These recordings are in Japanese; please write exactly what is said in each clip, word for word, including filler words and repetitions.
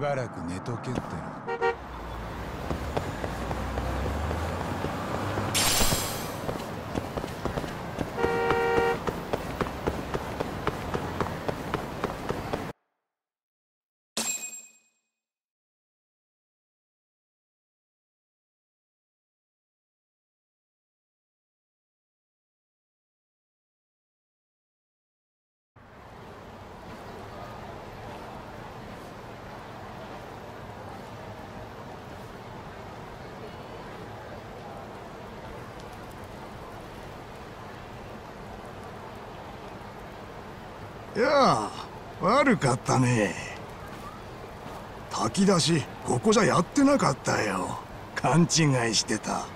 ばらく寝とけっての。 いやあ、悪かったね。炊き出しここじゃやってなかったよ。勘違いしてた。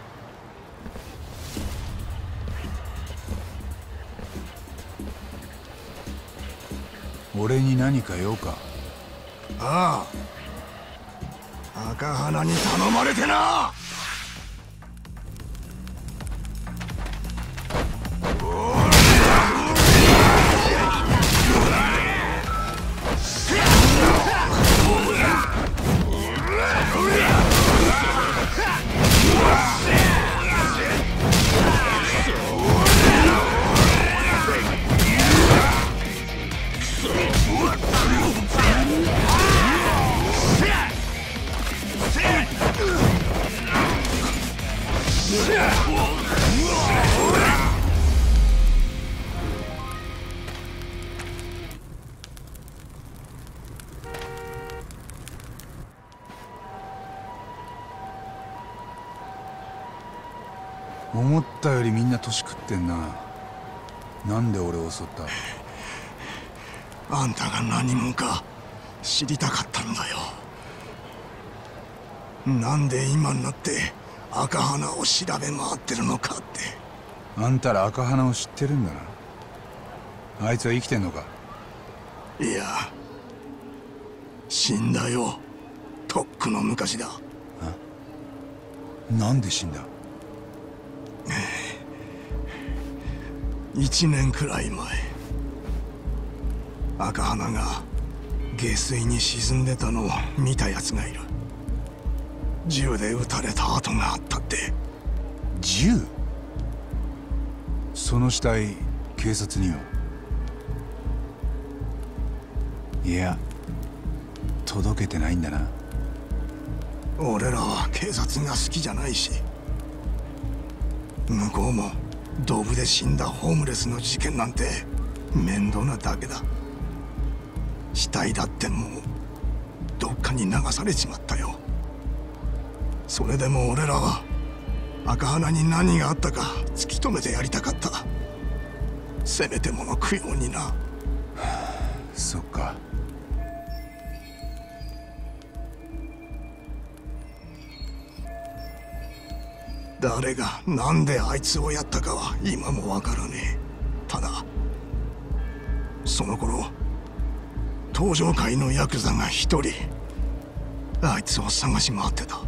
俺に何か用か？ ああ、赤花に頼まれてな。 思ったよりみんな年食ってんな。なんで俺を襲った？ あんたが何者か知りたかったんだよ。なんで今になって赤花を調べ回ってるのかって。 あんたら赤花を知ってるんだな。あいつは生きてんのか？ いや、死んだよ。とっくの昔だ。 あ？なんで死んだ？ 一年くらい前、赤花が下水に沈んでたのを見たやつがいる。銃で撃たれた跡があったって。 銃？その死体警察には？いや、届けてないんだな。 俺らは警察が好きじゃないし、向こうもドブで死んだホームレスの事件なんて面倒なだけだ。死体だってもうどっかに流されちまったよ。それでも俺らは赤花に何があったか突き止めてやりたかった。せめてもの供養にな。 そっか。 誰がなんであいつをやったかは今もわからねえ。ただその頃東上界のヤクザが一人あいつを探し回ってた。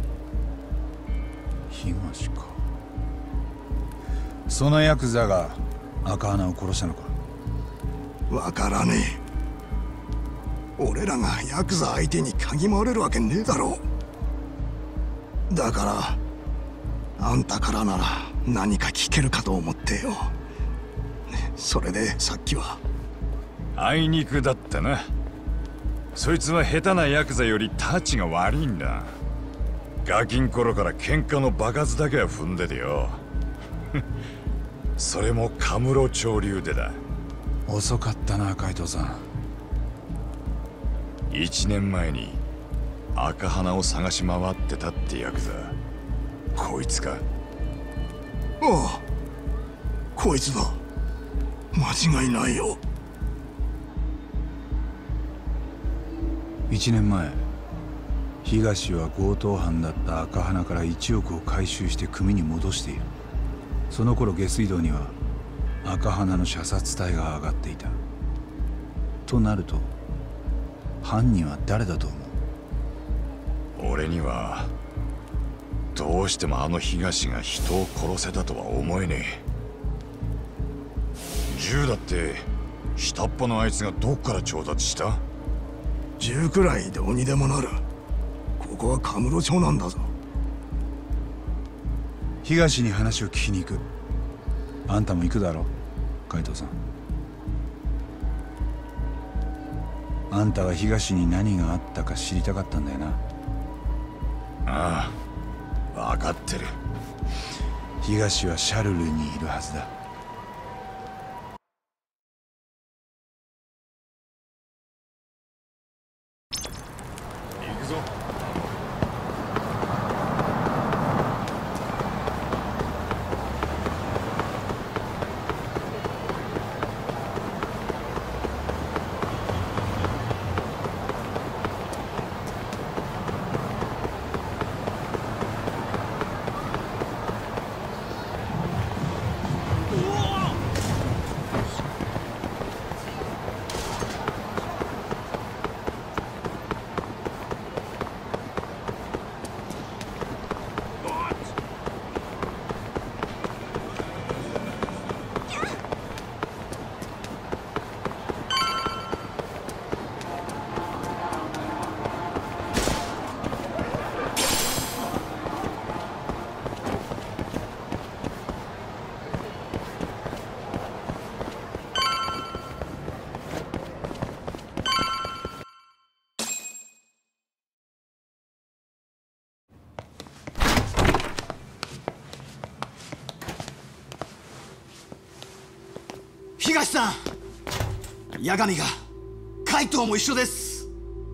東か。そのヤクザが赤花を殺したのか？ わからねえ。俺らがヤクザ相手に嗅ぎ回れるわけねえだろう。だからあんたからなら何か聞けるかと思ってよ。それでさっきは。 あいにくだったな。そいつは下手なヤクザよりタチが悪いんだ。ガキン頃から喧嘩の場数だけは踏んでてよ。それもカムロ町流でだ。 遅かったな、海藤さん。 一年前に赤花を探し回ってたってヤクザ、こいつか？ ああ、こいつだ。間違いないよ。 一年前、東は強盗犯だった赤花からいちおくを回収して組に戻している。その頃下水道には赤花の射殺体が上がっていた。となると犯人は誰だと思う？俺にはどうしてもあの東が人を殺せたとは思えねえ。銃だって下っ端のあいつがどっから調達した？ 銃くらいどうにでもなる。 こはカムロ町なんだぞ。 東に話を聞きに行く。あんたも行くだろ、海藤さん。あんたは東に何があったか知りたかったんだよな。 ああ、分かってる。 東はシャルルにいるはずだ。 行くぞ。 東さん、八神が海藤も一緒です。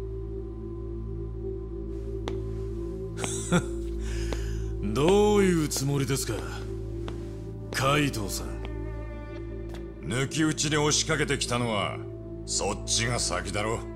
どういうつもりですか、海藤さん。 抜き打ちで押しかけてきたのはそっちが先だろ。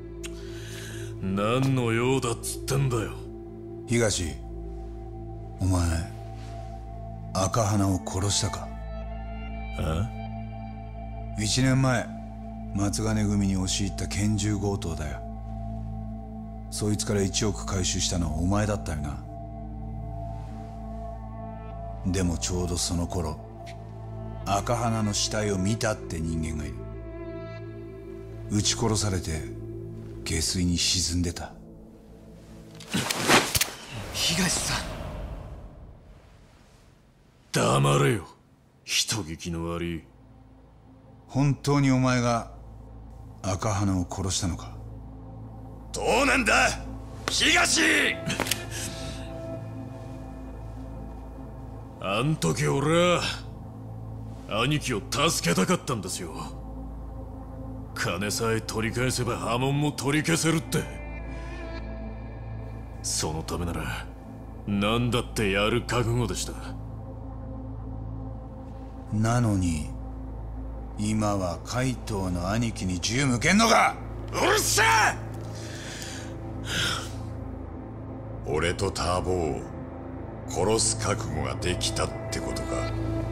何の用だっつってんだよ。 東、お前赤花を殺したか？ あ？ 一年前松金組に押し入った拳銃強盗だよ。そいつからいちおく回収したのはお前だったよな。でもちょうどその頃赤花の死体を見たって人間がいる。撃ち殺されて下水に沈んでた。 東さん、 黙れよ、人聞きの悪い。 本当にお前が赤花を殺したのか？ どうなんだ東！ あん時俺は兄貴を助けたかったんですよ。金さえ取り返せば波紋も取り消せるって。そのためなら何だってやる覚悟でした。 なのに今は海藤の兄貴に銃向けんのか？ うるせえ！俺とターボを殺す覚悟ができたってことか。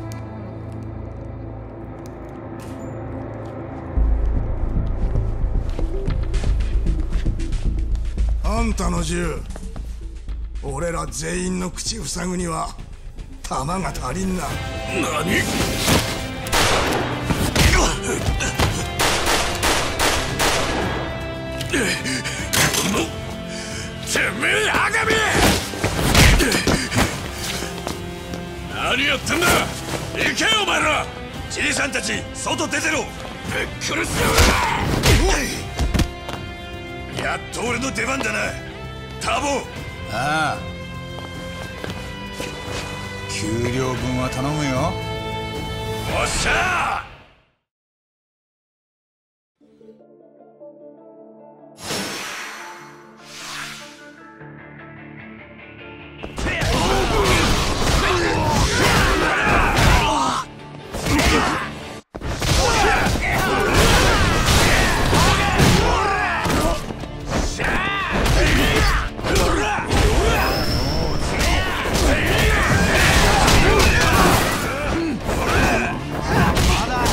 あんたの銃、俺ら全員の口塞ぐには弾が足りんな。 何？てめえ赤身！何やってんだ！行けよお前ら！ じいさんたち外出てろ！ びっくりする！ やっと俺の出番だな、ターボ。 ああ、給料分は頼むよ。 おっしゃー！ まだ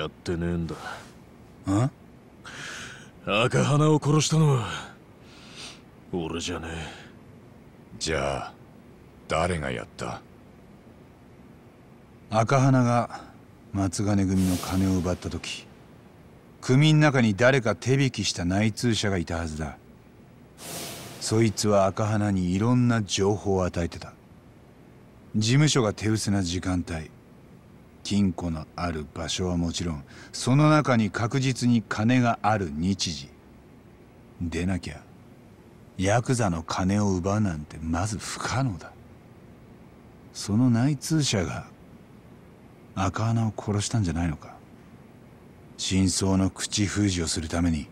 やってねえんだ。 ん？ 赤花を殺したのは俺じゃねえ。 じゃあ誰がやった？ 赤花が松金組の金を奪った時、組の中に誰か手引きした内通者がいたはずだ。そいつは赤花にいろんな情報を与えてた。事務所が手薄な時間帯、金庫のある場所はもちろん、その中に確実に金がある日時でなきゃヤクザの金を奪うなんてまず不可能だ。その内通者が赤花を殺したんじゃないのか。真相の口封じをするために。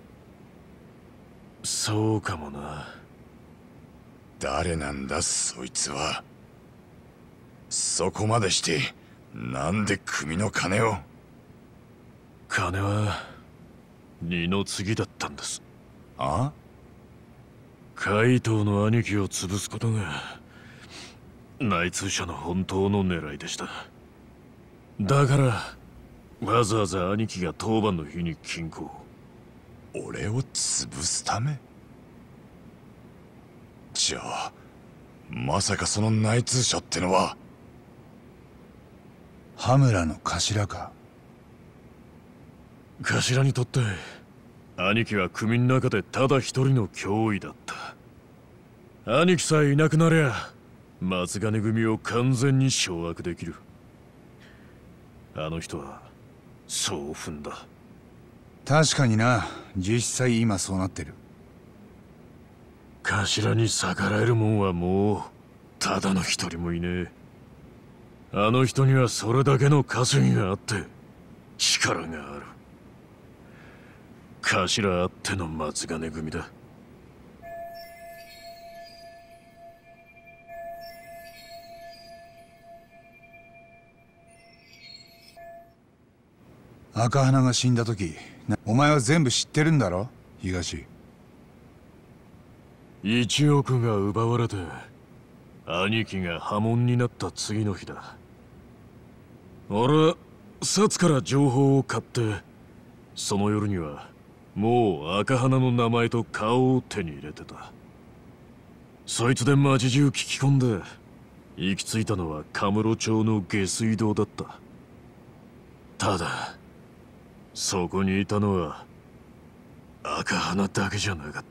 そうかもな。 誰なんだそいつは。そこまでしてなんで組の金を？ 金は二の次だったんです。 あ？ 怪盗の兄貴を潰すことが内通者の本当の狙いでした。だからわざわざ兄貴が当番の日に金庫を。 俺を潰すため？じゃあまさかその内通者ってのは羽村の頭か。 頭にとって兄貴は組の中でただ一人の脅威だった。兄貴さえいなくなりゃ松金組を完全に掌握できる。あの人はそう踏んだ。 確かにな、実際今そうなってる。 頭に逆らえるもんはもうただの一人もいねえ。あの人にはそれだけの稼ぎがあって力がある。頭あっての松金組だ。 赤花が死んだ時、お前は全部知ってるんだろ東。 一億が奪われて兄貴が破門になった次の日だ。俺はサツから情報を買って、その夜にはもう赤花の名前と顔を手に入れてた。そいつで町中聞き込んで行き着いたのはカムロ町の下水道だった。ただそこにいたのは赤花だけじゃなかった。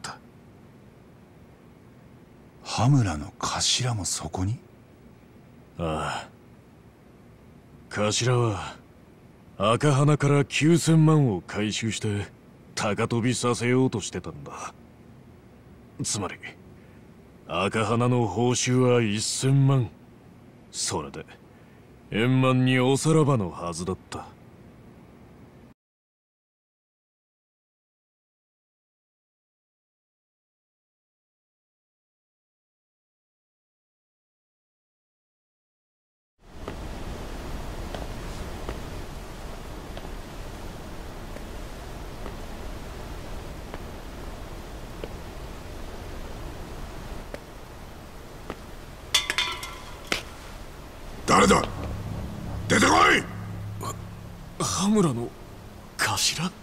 羽村の頭もそこに？ ああ。頭は赤花からきゅうせんまんを回収して高飛びさせようとしてたんだ。つまり赤花の報酬はせんまん。それで円満におさらばのはずだった。 誰だ？出てこい！ 羽村の頭？か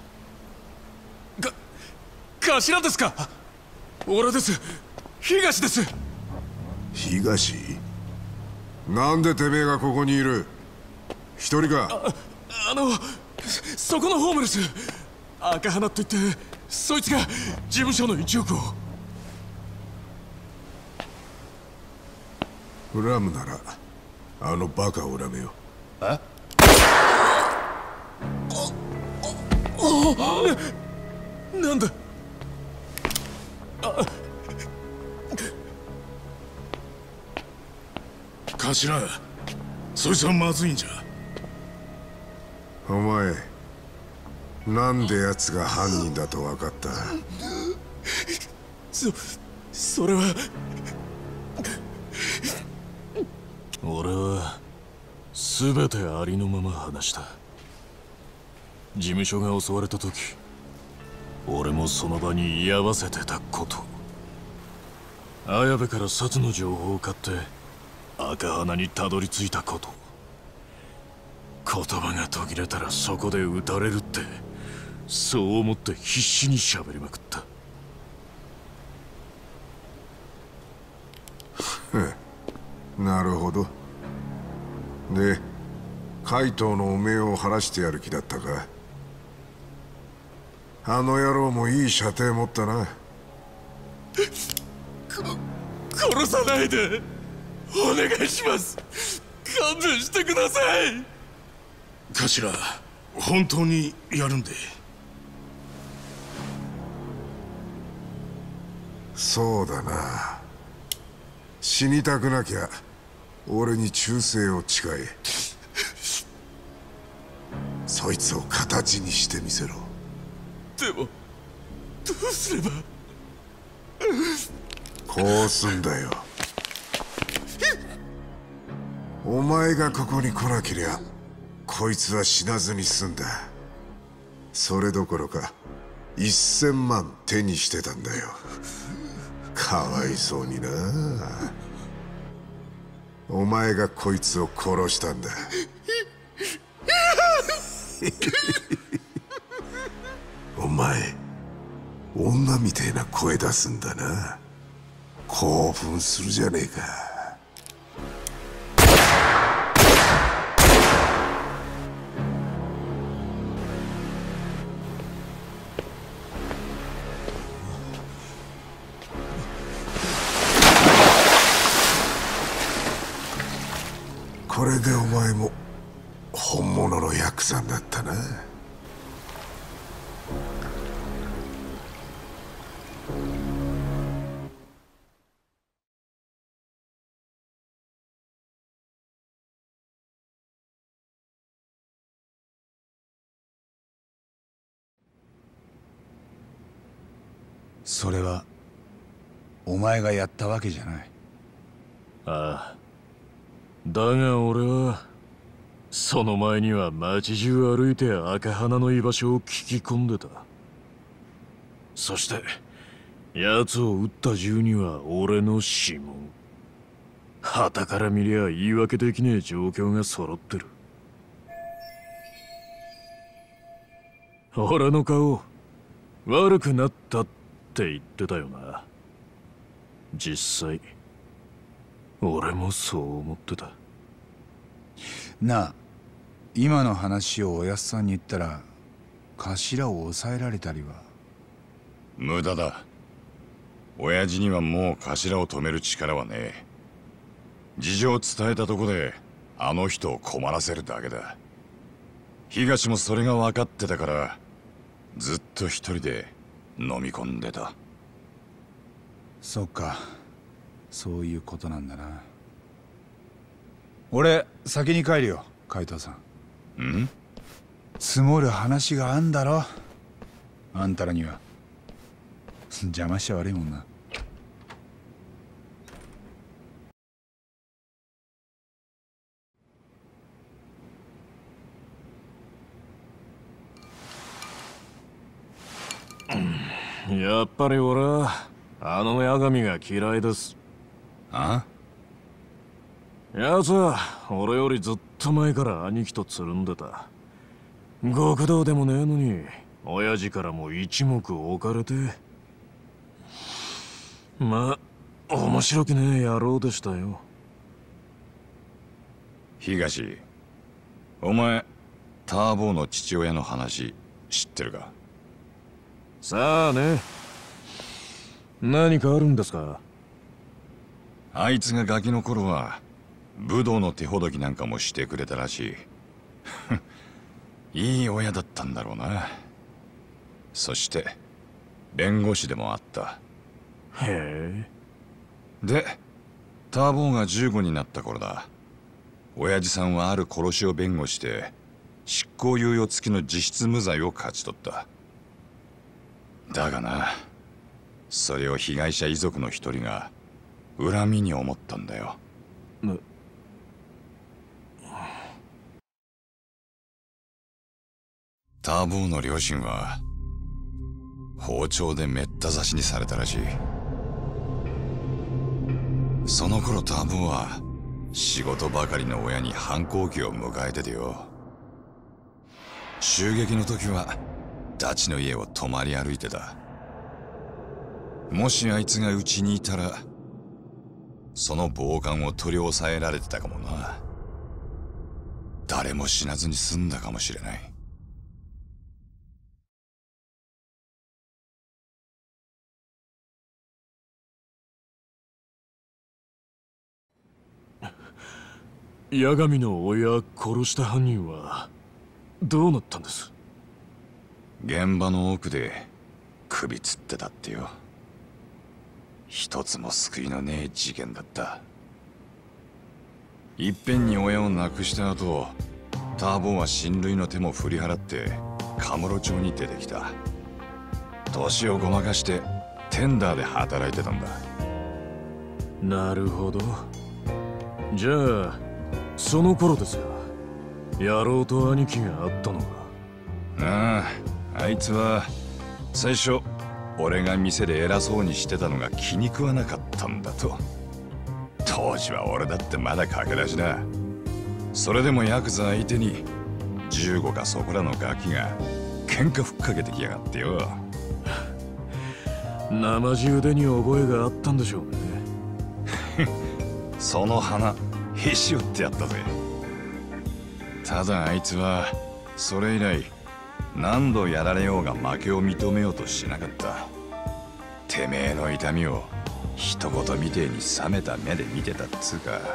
頭ですか？俺です。東です。 東？なんでてめえがここにいる？一人か？ あ、あのそこのホームレス赤花って言ってそいつが事務所のいちおくを。 恨むならあのバカを恨めよ。 え？ な、なんだ？ あ、頭、そいつはまずいんじゃ。お前、なんで奴が犯人だと分かった？ そ、それは俺は全てありのまま話した。事務所が襲われた時、俺もその場に居合わせてたこと、綾部から札の情報を買って赤花にたどり着いたこと、 言葉が途切れたらそこで撃たれるって、そう思って必死に喋りまくった。 なるほど。で、怪盗の汚名を晴らしてやる気だったか。あの野郎もいい射程持ったな。 殺さないで、お願いします。勘弁してください。 頭、本当にやるんで。 そうだな。死にたくなきゃ俺に忠誠を誓え。そいつを形にしてみせろ。 でもどうすれば。 こうすんだよ。お前がここに来なけりゃこいつは死なずに済んだ。それどころか一千万手にしてたんだよ。かわいそうにな。お前がこいつを殺したんだ。お前女みてえな声出すんだな。興奮するじゃねえか。これでお前も本物のヤクザになったな。 それはお前がやったわけじゃない。 ああ、だが俺はその前には街中歩いて赤花の居場所を聞き込んでた。そして奴を撃った銃には俺の指紋。旗から見りゃ言い訳できねえ状況が揃ってる。俺の顔悪くなったって言ってたよな。実際俺もそう思ってた。 なあ、今の話をおやっさんに言ったら頭を抑えられたりは。 無駄だ。親父にはもう頭を止める力はねえ。事情を伝えたとこであの人を困らせるだけだ。東もそれが分かってたからずっと一人で飲み込んでた。 そっか、そういうことなんだな。俺先に帰るよ、海藤さん。 ん？ 積もる話があんだろ、あんたらには。邪魔しちゃ悪いもんな。 やっぱり俺はあの八神が嫌いです。 あ？ 奴は俺よりずっと前から兄貴とつるんでた。極道でもねえのに親父からも一目置かれて。まあ面白くねえ野郎でしたよ。 東、お前ターボーの父親の話知ってるか？ さあね、何かあるんですか？ あいつがガキの頃は武道の手ほどきなんかもしてくれたらしい。いい親だったんだろうな。そして弁護士でもあった。 へえ。 でターボーがじゅうごになった頃だ。親父さんはある殺しを弁護して執行猶予付きの実質無罪を勝ち取った。だがな、それを被害者遺族の一人が恨みに思ったんだよ。 ね、 ターボーの両親は包丁でめった刺しにされたらしい。その頃ターボーは仕事ばかりの親に反抗期を迎えててよ。 襲撃の時はダチの家を泊まり歩いてた。もしあいつがうちにいたらその暴漢を取り押さえられてたかもな。誰も死なずに済んだかもしれない。 八神の親殺した犯人はどうなったんです？ 現場の奥で首吊ってたってよ。一つも救いのねえ事件だった。いっぺんに親を亡くした後、ターボンは親類の手も振り払ってカムロ町に出てきた。年をごまかしてテンダーで働いてたんだ。 なるほど。じゃあその頃ですか、野郎と兄貴が会ったのが。 ああ、あいつは最初俺が店で偉そうにしてたのが気に食わなかったんだと。当時は俺だってまだ駆け出しだ。それでもヤクザ相手にじゅうごかそこらのガキが喧嘩ふっかけてきやがってよ。 生地腕に覚えがあったんでしょうね。 その花へし折ってやったぜ。ただあいつはそれ以来何度やられようが負けを認めようとしなかった。てめえの痛みを一言みてえに冷めた目で見てたっつうか。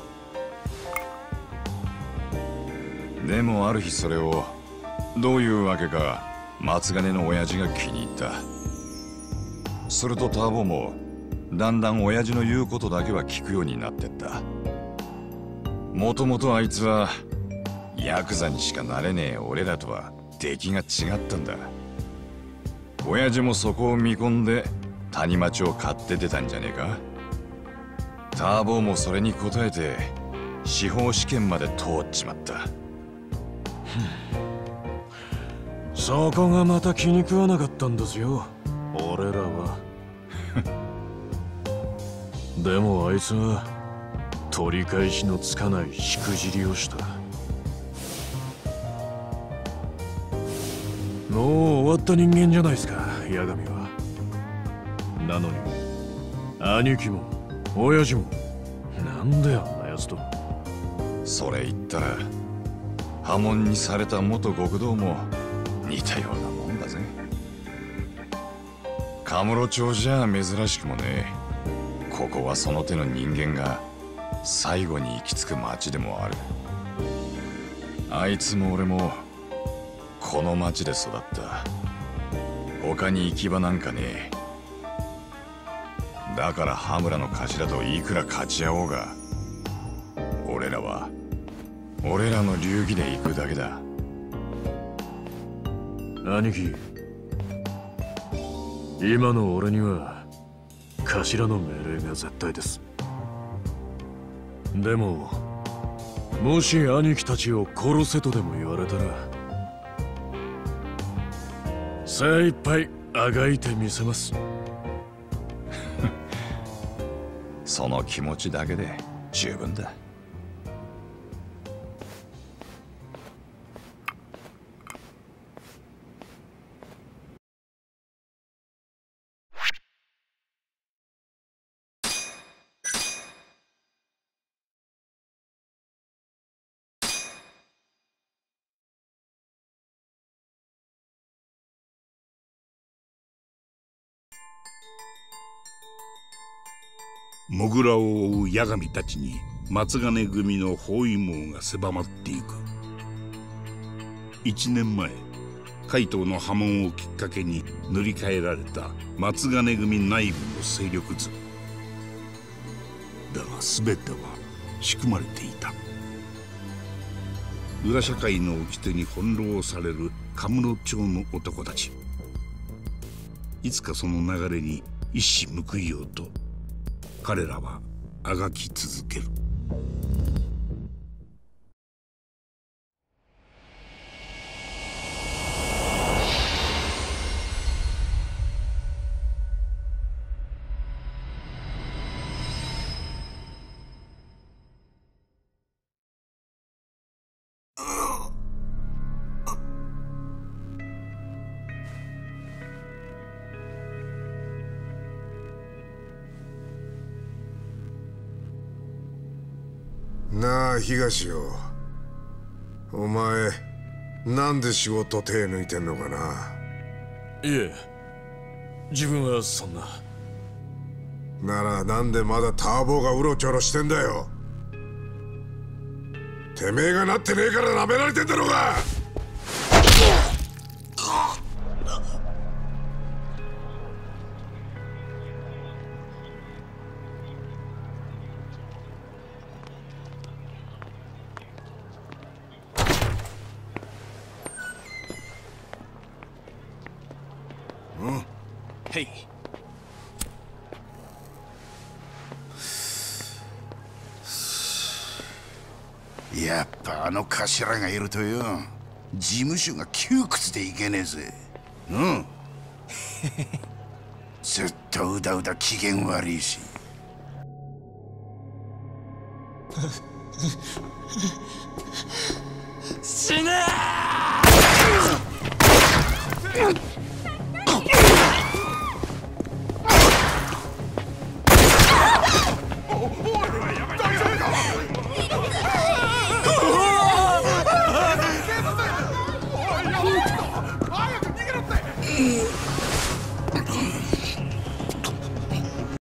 でもある日それをどういうわけか松金の親父が気に入った。するとターボもだんだん親父の言うことだけは聞くようになってった。もともとあいつはヤクザにしかなれねえ俺らとは出来が違ったんだ。親父もそこを見込んで谷町を買って出たんじゃねえか。ターボもそれに応えて司法試験まで通っちまった。 そこがまた気に食わなかったんですよ、俺らは。でもあいつは取り返しのつかないしくじりをした。もう終わった人間じゃないですか、八神は。なのに兄貴も親父もなんであんなやつと。 それ言ったら破門にされた元極道も似たようなもんだぜ。カムロ町じゃ珍しくもね。ここはその手の人間が最後に行き着く町でもある。あいつも俺もこの町で育った。他に行き場なんかねえ。だから羽村の頭といくら勝ち合おうが俺らは俺らの流儀で行くだけだ。 兄貴、今の俺には頭の命令が絶対です。でももし兄貴たちを殺せとでも言われたら精一杯あがいてみせます。 その気持ちだけで十分だ。 モグラを追う八神たちに松金組の包囲網が狭まっていく。一年前海東の破門をきっかけに塗り替えられた松金組内部の勢力図だが、全ては仕組まれていた。裏社会の掟に翻弄されるカムロ町の男たち。いつかその流れに一矢報いようと彼らはあがき続ける。 なあ東よ、お前なんで仕事手抜いてんのかな。 いえ、自分はそんな。 ならなんでまだターボがうろちょろしてんだよ。てめえがなってねえから舐められてんだろうが。 へい。 やっぱあの頭がいるとよ、事務所が窮屈でいけねえぜ。うんずっとうだうだ機嫌悪いし。 死ねー